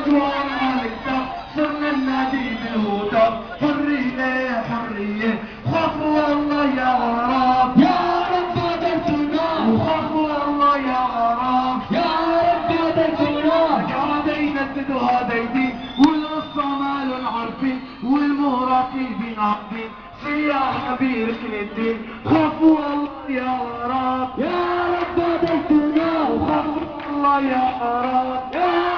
جوار الكتاب صرنا ننادي بالهتاف حرية حرية خافوا الله يا غراب يا رب هديتنا وخافوا الله يا غراب يا رب هديتنا قاعدين نددوا هديتي والقصة مالن عارفين والمهرقين عارفين سياح بركن الدين خافوا الله يا غراب يا رب هديتنا وخافوا الله يا غراب